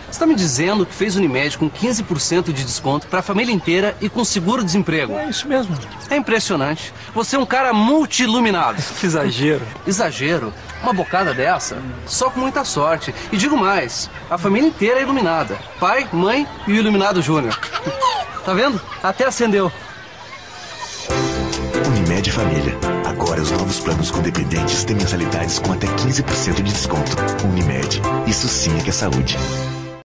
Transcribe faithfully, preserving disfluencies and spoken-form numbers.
Você tá me dizendo que fez Unimed com quinze por cento de desconto pra família inteira e com seguro-desemprego? É isso mesmo. É impressionante. Você é um cara multi-iluminado. Que exagero. Exagero? Uma bocada dessa? Só com muita sorte. E digo mais, a família inteira é iluminada. Pai, mãe e o Iluminado Júnior. Tá vendo? Até acendeu. Unimed Família. Agora os novos planos com dependentes têm mensalidades com até quinze por cento de desconto. Unimed. Isso sim é que é saúde.